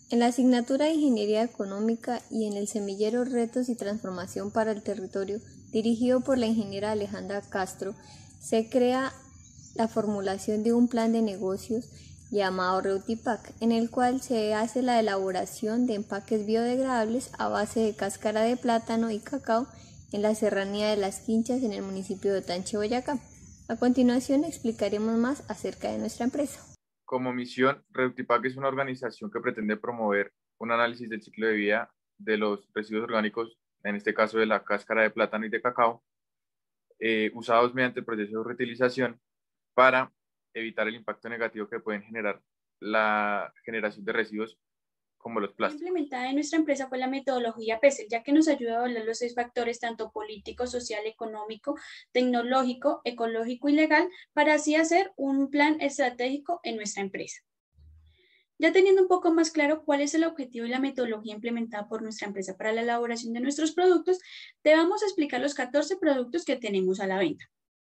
En la asignatura de Ingeniería Económica y en el semillero Retos y Transformación para el Territorio, dirigido por la ingeniera Alejandra Castro, se crea la formulación de un plan de negocios llamado Reutipac, en el cual se hace la elaboración de empaques biodegradables a base de cáscara de plátano y cacao en la serranía de Las Quinchas en el municipio de Otanche, Boyacá. A continuación explicaremos más acerca de nuestra empresa. Como misión, Reutipac es una organización que pretende promover un análisis del ciclo de vida de los residuos orgánicos, en este caso de la cáscara de plátano y de cacao, usados mediante el proceso de reutilización para evitar el impacto negativo que pueden generar la generación de residuos como los plásticos. Implementada en nuestra empresa fue la metodología PESEL, ya que nos ayuda a evaluar los 6 factores, tanto político, social, económico, tecnológico, ecológico y legal, para así hacer un plan estratégico en nuestra empresa. Ya teniendo un poco más claro cuál es el objetivo y la metodología implementada por nuestra empresa para la elaboración de nuestros productos, te vamos a explicar los 14 productos que tenemos a la venta.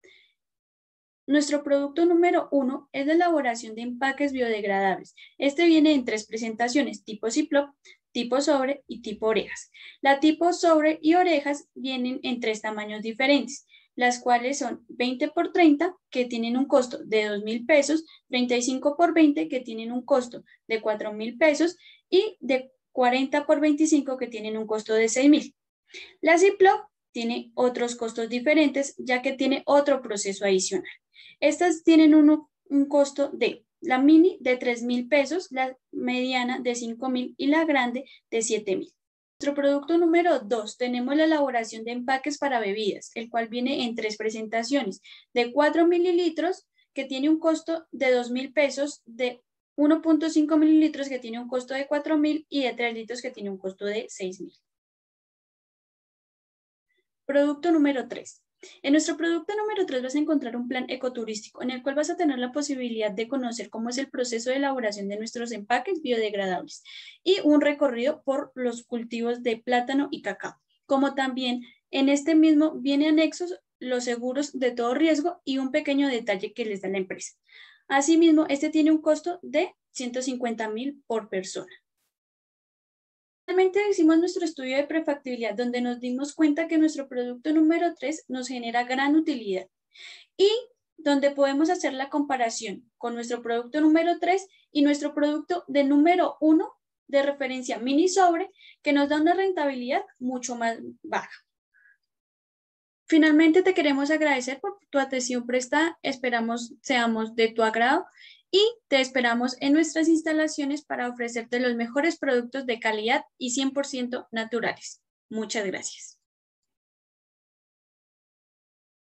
Nuestro producto número 1 es la elaboración de empaques biodegradables. Este viene en 3 presentaciones, tipo Ziploc, tipo sobre y tipo orejas. La tipo sobre y orejas vienen en 3 tamaños diferentes, las cuales son 20 por 30, que tienen un costo de 2.000 pesos, 35 por 20, que tienen un costo de 4.000 pesos, y de 40 por 25, que tienen un costo de 6.000. La Ziploc tiene otros costos diferentes, ya que tiene otro proceso adicional. Estas tienen un costo de la mini de 3.000 pesos, la mediana de 5.000 y la grande de 7.000. Nuestro producto número 2, tenemos la elaboración de empaques para bebidas, el cual viene en 3 presentaciones, de 4 mililitros, que tiene un costo de 2.000 pesos, de 1.5 mililitros, que tiene un costo de 4.000, y de 3 litros, que tiene un costo de 6.000. Producto número 3. En nuestro producto número 3 vas a encontrar un plan ecoturístico en el cual vas a tener la posibilidad de conocer cómo es el proceso de elaboración de nuestros empaques biodegradables y un recorrido por los cultivos de plátano y cacao. Como también en este mismo viene anexos los seguros de todo riesgo y un pequeño detalle que les da la empresa. Asimismo, este tiene un costo de 150.000 por persona. Finalmente hicimos nuestro estudio de prefactibilidad donde nos dimos cuenta que nuestro producto número 3 nos genera gran utilidad y donde podemos hacer la comparación con nuestro producto número 3 y nuestro producto de número 1 de referencia mini sobre, que nos da una rentabilidad mucho más baja. Finalmente te queremos agradecer por tu atención prestada, esperamos seamos de tu agrado y te esperamos en nuestras instalaciones para ofrecerte los mejores productos de calidad y 100% naturales. Muchas gracias.